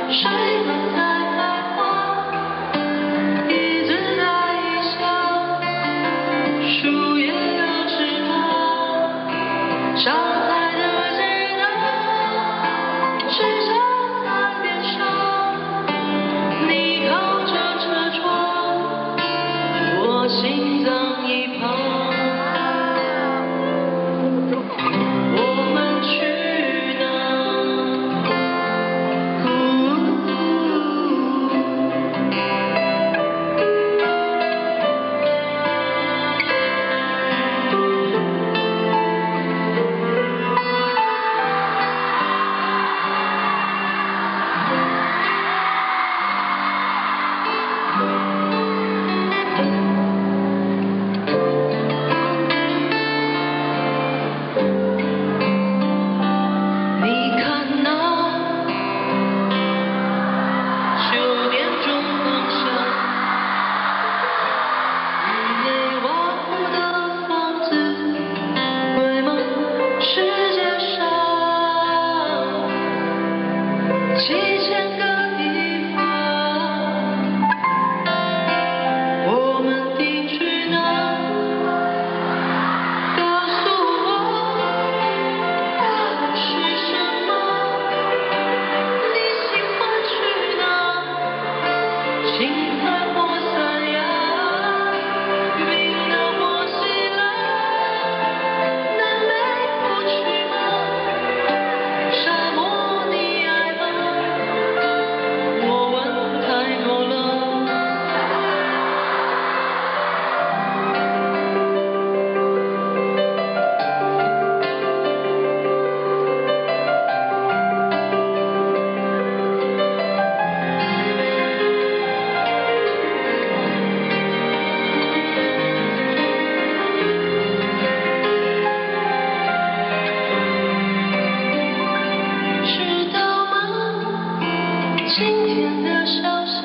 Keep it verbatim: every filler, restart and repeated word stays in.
谁们在开花，一直在异乡，树叶又枝头，上海的街道，时常在边上，你靠着车窗，我心脏一旁。 七千个地方，我们定居哪？告诉我，那是什么？你喜欢去哪？青海或三亚，冰岛或希腊，南美不去吗？沙漠。 今天的消息。